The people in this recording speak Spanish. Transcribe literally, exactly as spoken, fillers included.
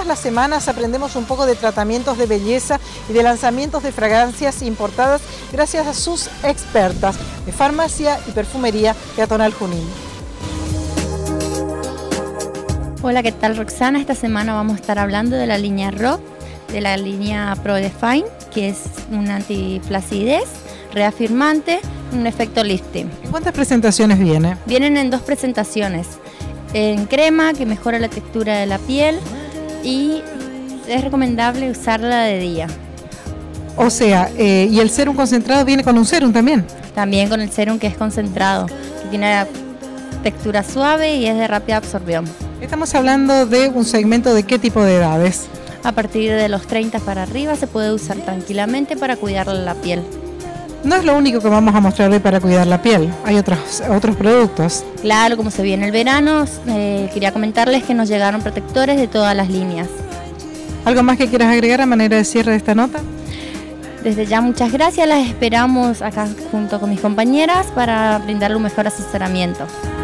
Todas las semanas aprendemos un poco de tratamientos de belleza y de lanzamientos de fragancias importadas gracias a sus expertas de farmacia y perfumería Peatonal Junín. Hola, ¿qué tal, Roxana? Esta semana vamos a estar hablando de la línea R O C, de la línea Pro Define, que es un antiflacidez, reafirmante, un efecto lifting. ¿Cuántas presentaciones viene? Vienen en dos presentaciones, en crema, que mejora la textura de la piel, y es recomendable usarla de día. O sea, eh, ¿y el serum concentrado viene con un serum también? También con el serum, que es concentrado, que tiene textura suave y es de rápida absorción. Estamos hablando de un segmento de qué tipo de edades. A partir de los treinta para arriba se puede usar tranquilamente para cuidar la piel. No es lo único que vamos a mostrar hoy para cuidar la piel, hay otros, otros productos. Claro, como se viene el verano, eh, quería comentarles que nos llegaron protectores de todas las líneas. ¿Algo más que quieras agregar a manera de cierre de esta nota? Desde ya muchas gracias, las esperamos acá junto con mis compañeras para brindarle un mejor asesoramiento.